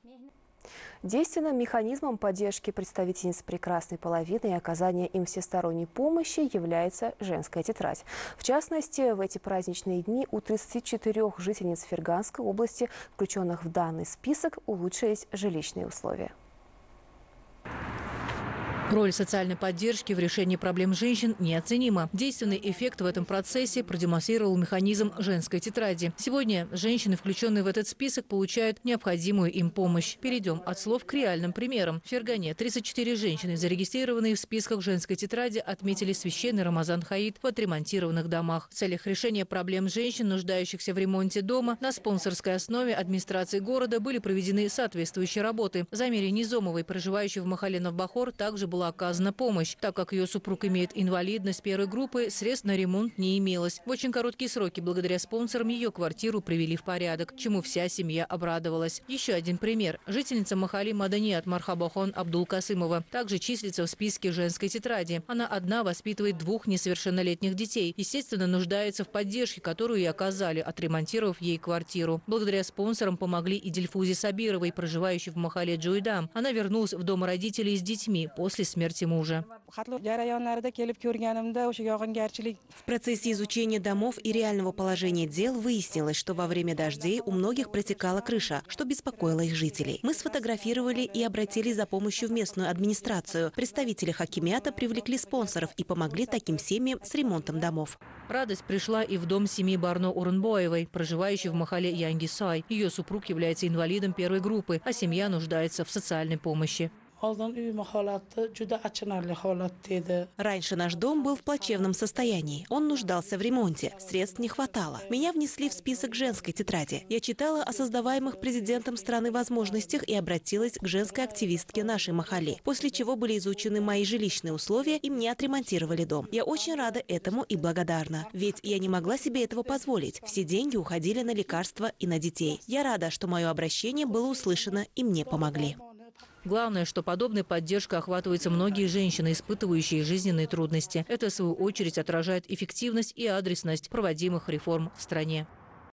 Действенным механизмом поддержки представительниц прекрасной половины и оказания им всесторонней помощи является женская тетрадь. В частности, в эти праздничные дни у 34 жительниц Ферганской области, включенных в данный список, улучшились жилищные условия. Роль социальной поддержки в решении проблем женщин неоценима. Действенный эффект в этом процессе продемонстрировал механизм женской тетради. Сегодня женщины, включенные в этот список, получают необходимую им помощь. Перейдем от слов к реальным примерам. В Фергане 34 женщины, зарегистрированные в списках женской тетради, отметили священный Рамазан Хаид в отремонтированных домах. В целях решения проблем женщин, нуждающихся в ремонте дома, на спонсорской основе администрации города были проведены соответствующие работы. Замире Низомовой, проживающей в Махале Навбахор, также была оказана помощь. Так как ее супруг имеет инвалидность первой группы, средств на ремонт не имелось. В очень короткие сроки благодаря спонсорам ее квартиру привели в порядок, чему вся семья обрадовалась. Еще один пример. Жительница Махали Маданият Мархабахон Абдулкасымова также числится в списке женской тетради. Она одна воспитывает 2 несовершеннолетних детей. Естественно, нуждается в поддержке, которую и оказали, отремонтировав ей квартиру. Благодаря спонсорам помогли и Дильфузе Сабировой, проживающей в Махале Джуйдам. Она вернулась в дом родителей с детьми после смерти мужа. В процессе изучения домов и реального положения дел выяснилось, что во время дождей у многих протекала крыша, что беспокоило их жителей. Мы сфотографировали и обратились за помощью в местную администрацию. Представители хакимиата привлекли спонсоров и помогли таким семьям с ремонтом домов. Радость пришла и в дом семьи Барно Урунбоевой, проживающей в Махале Янгисай. Ее супруг является инвалидом первой группы, а семья нуждается в социальной помощи. Раньше наш дом был в плачевном состоянии. Он нуждался в ремонте. Средств не хватало. Меня внесли в список женской тетради. Я читала о создаваемых президентом страны возможностях и обратилась к женской активистке нашей Махали. После чего были изучены мои жилищные условия и мне отремонтировали дом. Я очень рада этому и благодарна. Ведь я не могла себе этого позволить. Все деньги уходили на лекарства и на детей. Я рада, что мое обращение было услышано и мне помогли. Главное, что подобной поддержкой охватываются многие женщины, испытывающие жизненные трудности. Это, в свою очередь, отражает эффективность и адресность проводимых реформ в стране.